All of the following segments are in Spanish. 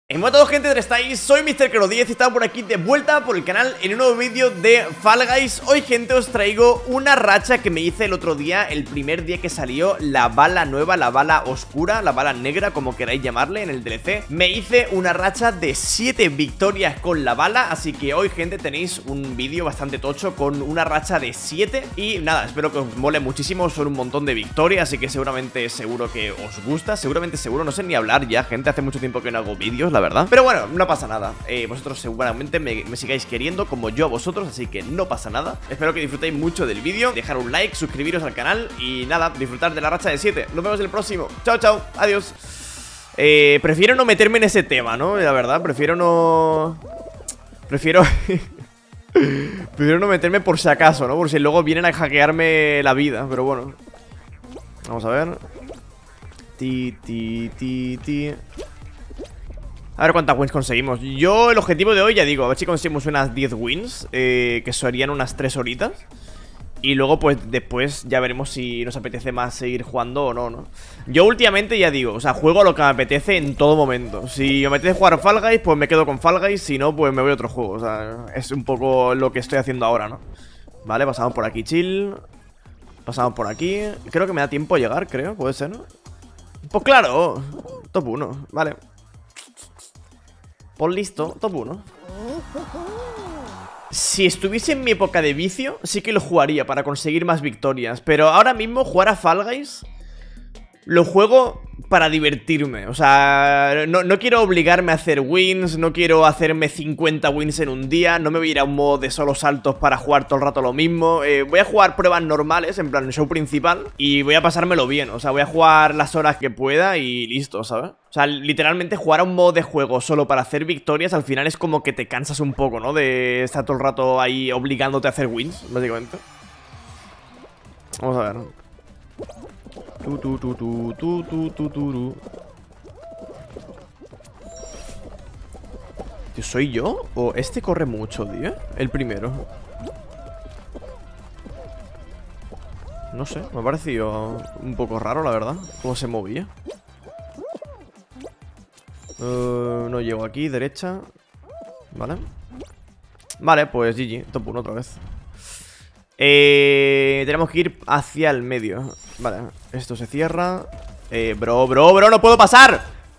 Hola a todos, gente, ¿dónde estáis? Soy MrKero10 y estamos por aquí de vuelta por el canal en un nuevo vídeo de Fall Guys. Hoy, gente, os traigo una racha que me hice el otro día, el primer día que salió la bala nueva, la bala oscura, la bala negra, como queráis llamarle, en el DLC. Me hice una racha de 7 victorias con la bala, así que hoy, gente, tenéis un vídeo bastante tocho con una racha de 7. Y nada, espero que os mole muchísimo, son un montón de victorias, así que seguro que os gusta, seguro, no sé ni hablar ya, gente, hace mucho tiempo que no hago vídeos, la verdad. Pero bueno, no pasa nada. Vosotros seguramente me sigáis queriendo como yo a vosotros, así que no pasa nada. Espero que disfrutéis mucho del vídeo, dejar un like, suscribiros al canal y nada, disfrutar de la racha de 7. Nos vemos en el próximo. Chao, chao, adiós. Prefiero no meterme en ese tema, ¿no? La verdad, prefiero no no meterme por si acaso, ¿no? Por si luego vienen a hackearme la vida. Pero bueno, vamos a ver. A ver cuántas wins conseguimos. Yo, el objetivo de hoy, ya digo, a ver si conseguimos unas 10 wins, que serían unas 3 horitas. Y luego, pues, después ya veremos si nos apetece más seguir jugando o no, ¿no? Yo últimamente, ya digo, o sea, juego a lo que me apetece en todo momento. Si me apetece jugar Fall Guys, pues me quedo con Fall Guys. Si no, pues me voy a otro juego. O sea, es un poco lo que estoy haciendo ahora, ¿no? Vale, pasamos por aquí, chill. Pasamos por aquí. Creo que me da tiempo a llegar, creo, puede ser, ¿no? Pues claro, top 1, vale. Pues listo, top 1. Si estuviese en mi época de vicio, sí que lo jugaría para conseguir más victorias. Pero ahora mismo jugar a Fall Guys lo juego para divertirme. O sea, no quiero obligarme a hacer wins, no quiero hacerme 50 wins en un día. No me voy a ir a un modo de solo saltos para jugar todo el rato lo mismo. Voy a jugar pruebas normales, en plan el show principal, y voy a pasármelo bien. O sea, voy a jugar las horas que pueda y listo, ¿sabes? O sea, literalmente jugar a un modo de juego solo para hacer victorias, al final es como que te cansas un poco, ¿no? De estar todo el rato ahí obligándote a hacer wins, básicamente. Vamos a ver. Tío, ¿soy yo? ¿O este corre mucho, tío? El primero. No sé, me ha parecido un poco raro, la verdad, cómo se movía. No llego aquí, derecha. Vale. Vale, pues GG, top 1 otra vez. Tenemos que ir hacia el medio. Vale, esto se cierra. Bro, no puedo pasar.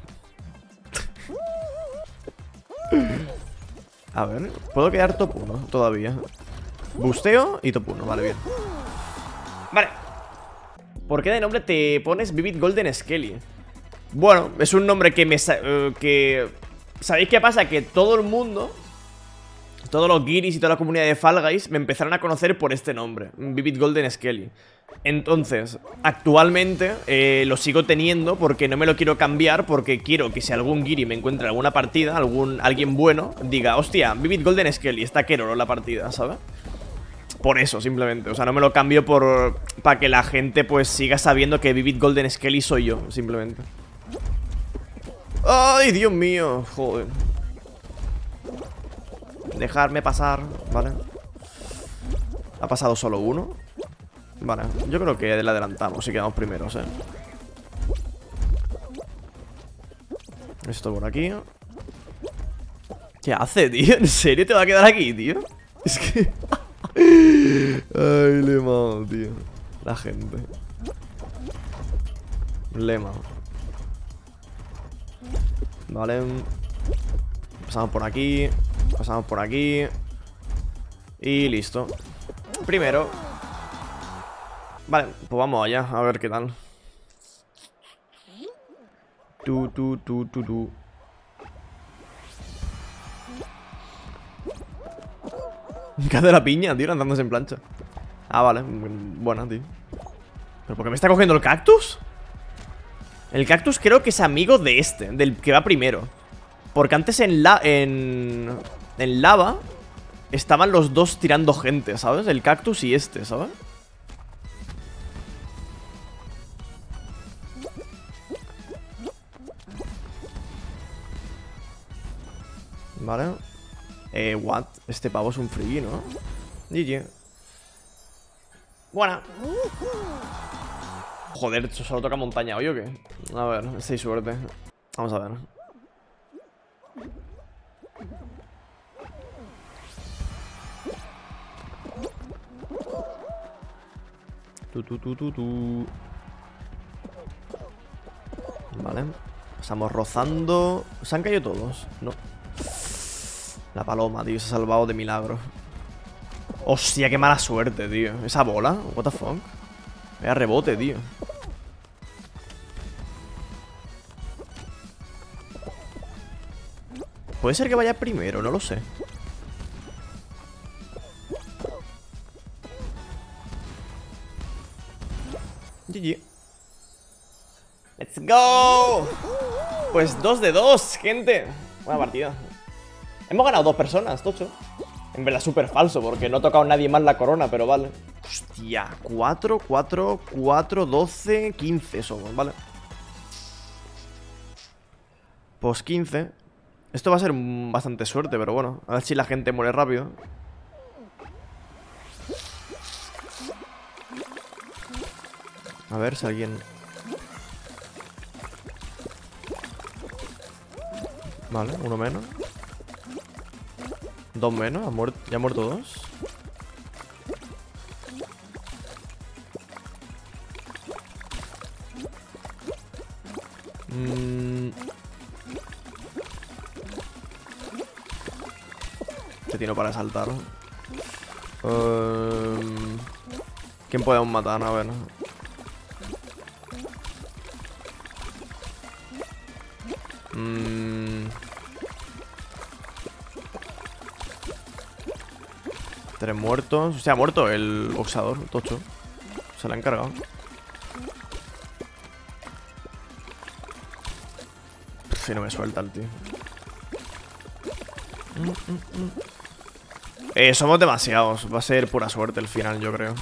A ver, puedo quedar top 1 todavía. Busteo y top 1, vale, bien. Vale. ¿Por qué de nombre te pones Vivid Golden Skelly? Bueno, es un nombre que ¿sabéis qué pasa? Que todo el mundo, todos los guiris y toda la comunidad de Fall Guys me empezaron a conocer por este nombre, Vivid Golden Skelly. Entonces, actualmente lo sigo teniendo porque no me lo quiero cambiar, porque quiero que si algún guiri me encuentra en alguna partida, alguien bueno, diga, hostia, Vivid Golden Skelly, está Keroro la partida, ¿sabes? Por eso, simplemente, o sea, no me lo cambio para que la gente pues siga sabiendo que Vivid Golden Skelly soy yo, simplemente. ¡Ay, Dios mío! Joder. Dejarme pasar, vale. Ha pasado solo uno. Vale, yo creo que le adelantamos y quedamos primeros, Esto por aquí. ¿Qué hace, tío? ¿En serio te va a quedar aquí, tío? Es que... Ay, le he mao, tío. La gente. Le he mao. Vale. Pasamos por aquí. Pasamos por aquí. Y listo. Primero. Vale, pues vamos allá, a ver qué tal. ¿Qué hace la piña, tío? Lanzándose en plancha. Ah, vale, buena, tío. ¿Pero por qué me está cogiendo el cactus? El cactus creo que es amigo de este, del que va primero. Porque antes en lava estaban los dos tirando gente, ¿sabes? El cactus y este, ¿sabes? Vale. What? Este pavo es un free, ¿no? GG. Buena. Joder, solo toca montaña hoy o qué. A ver, si hay suerte. Vamos a ver. Vale. Estamos rozando. ¿Se han caído todos? No. La paloma, tío, se ha salvado de milagro. Hostia, qué mala suerte, tío. Esa bola, what the fuck. Vaya rebote, tío. Puede ser que vaya primero, no lo sé. GG. ¡Let's go! Pues 2 de 2, gente. Buena partida. Hemos ganado 2 personas, tocho. En verdad súper falso, porque no ha tocado nadie más la corona, pero vale. Hostia, 4, 4, 4, 12, 15 somos, vale. Pues 15. Esto va a ser bastante suerte, pero bueno. A ver si la gente muere rápido. A ver si alguien... Vale, uno menos. 2 menos, ya han muerto 2. Este tío no para saltar. ¿Quién podemos matar? A ver. Tres muertos. Se ha muerto el boxeador, tocho. Se la han cargado. Si no me suelta el tío. Somos demasiados. Va a ser pura suerte el final, yo creo.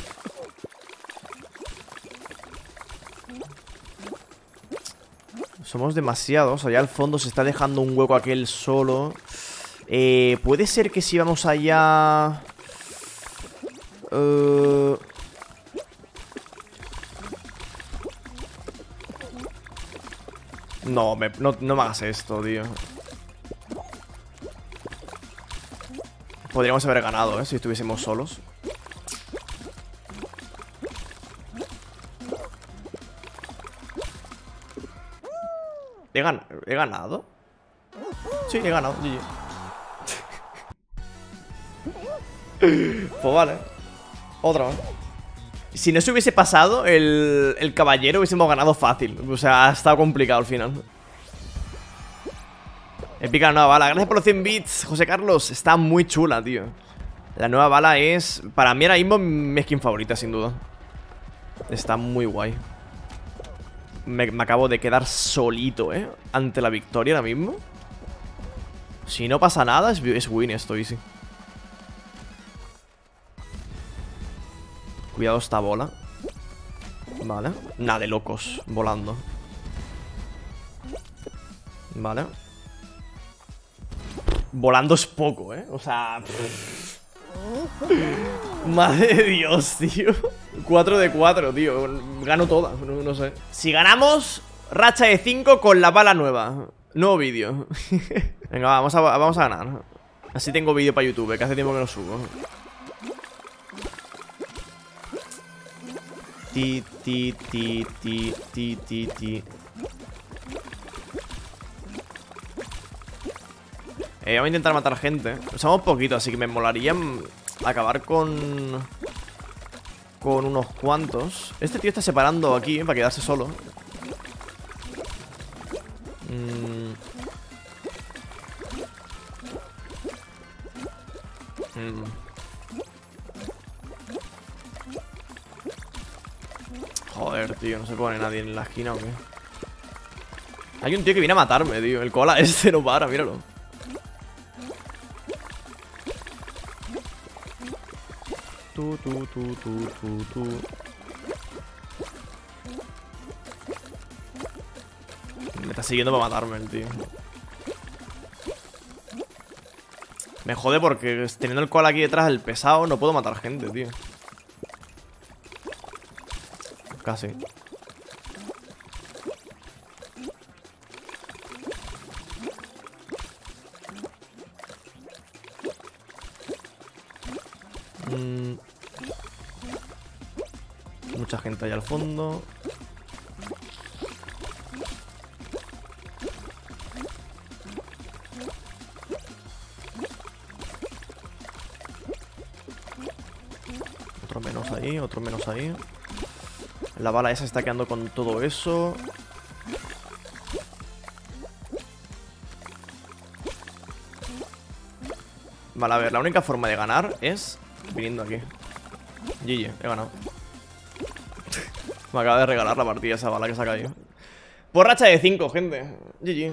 Somos demasiados. Allá al fondo se está dejando un hueco aquel solo. Puede ser que si vamos allá... No me hagas esto, tío. Podríamos haber ganado, si estuviésemos solos. ¿He ganado? Sí, he ganado, GG. Pues vale. Otra vez. Si no se hubiese pasado el caballero, hubiésemos ganado fácil. O sea, ha estado complicado al final. Épica nueva bala. Gracias por los 100 bits, José Carlos. Está muy chula, tío. La nueva bala es, para mí ahora mismo, mi skin favorita, sin duda. Está muy guay. Me acabo de quedar solito, ante la victoria ahora mismo. Si no pasa nada, es win esto, easy. Cuidado esta bola. Vale. Nada de locos volando. Vale. Volando es poco, o sea... Madre de Dios, tío. 4 de 4, tío. Gano toda, no sé. Si ganamos, racha de 5 con la bala nueva. Nuevo vídeo. Venga, vamos a ganar. Así tengo vídeo para YouTube, que hace tiempo que no subo. Ti. Vamos a intentar matar gente. Somos poquitos, así que me molaría acabar con unos cuantos. Este tío está separando aquí, para quedarse solo. Joder, tío, no se pone nadie en la esquina o qué. Hay un tío que viene a matarme, tío. El cola este no para, míralo. Tú. Me está siguiendo para matarme el tío. Me jode porque teniendo el koala aquí detrás, el pesado, no puedo matar gente, tío. Casi. Mucha gente ahí al fondo. Otro menos ahí, otro menos ahí. La bala esa está quedando con todo eso. Vale, a ver, la única forma de ganar es viniendo aquí. GG, he ganado. Me acaba de regalar la partida esa bala que se ha caído. Por racha de 5, gente. GG.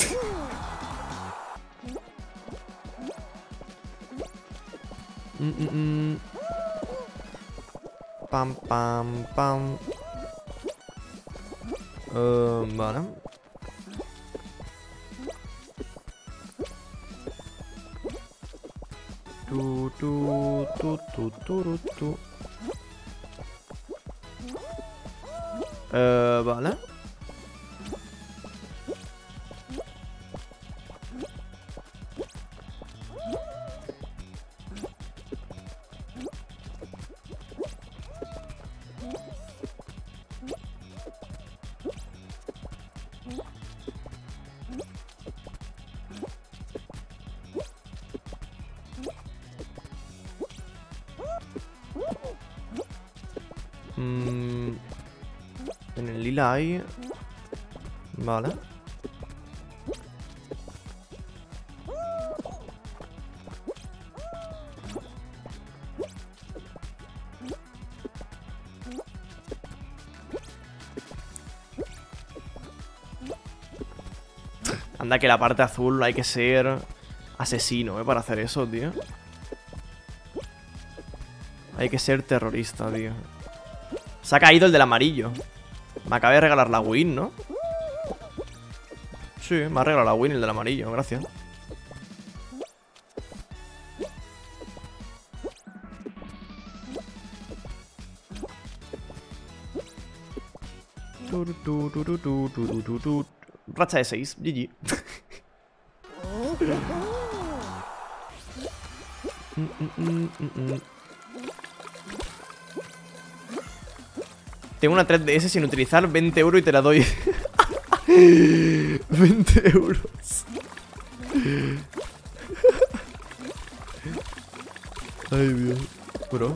Pam, pam, pam. Vale. Vale. En el lila hay... Vale. Anda que la parte azul hay que ser asesino, para hacer eso, tío. Hay que ser terrorista, tío. Se ha caído el del amarillo. Me acaba de regalar la win, ¿no? Sí, me ha regalado la win el del amarillo, gracias. Racha de 6, GG. Tengo una 3DS sin utilizar, 20 euros y te la doy. 20 euros. Ay, Dios. Bro.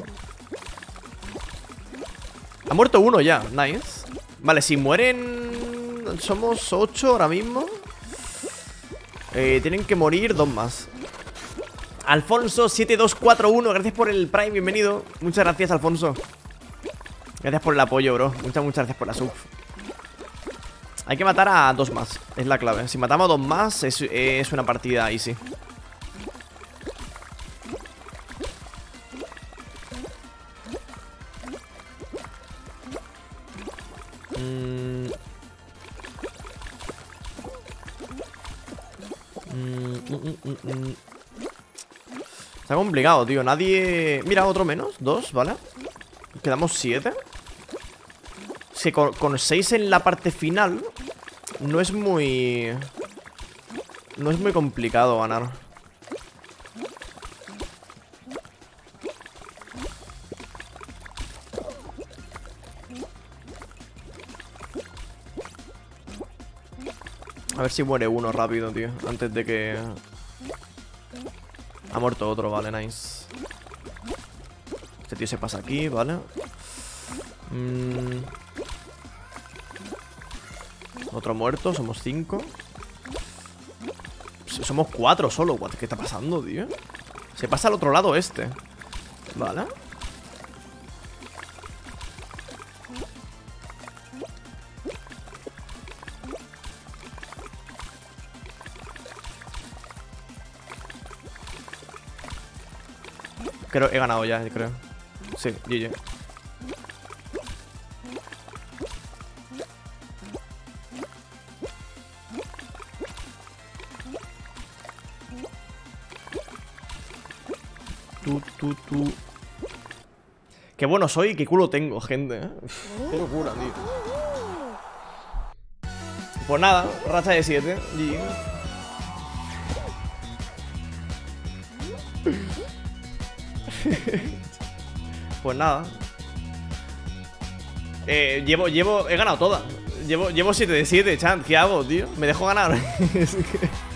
Ha muerto uno ya, nice. Vale, si mueren... Somos 8 ahora mismo. Tienen que morir 2 más. Alfonso7241, gracias por el Prime, bienvenido. Muchas gracias, Alfonso. Gracias por el apoyo, bro. Muchas gracias por la sub. Hay que matar a 2 más, es la clave. Si matamos a 2 más, es una partida easy. Está complicado, tío. Nadie... Mira, otro menos. 2, ¿vale? Quedamos 7. Si con 6 en la parte final no es muy... No es muy complicado ganar. A ver si muere uno rápido, tío. Antes de que... Ha muerto otro, vale, nice. Este tío se pasa aquí, vale. Otro muerto, somos 5. Somos 4 solo. ¿Qué está pasando, tío? Se pasa al otro lado este. Vale. Creo he ganado ya, creo. Sí, GG. Qué bueno soy, qué culo tengo, gente, ¿eh? Qué locura, tío. Pues nada, racha de 7. GG. Pues nada. He ganado todas. Llevo 7 de 7, chat. ¿Qué hago, tío? Me dejo ganar. Es que...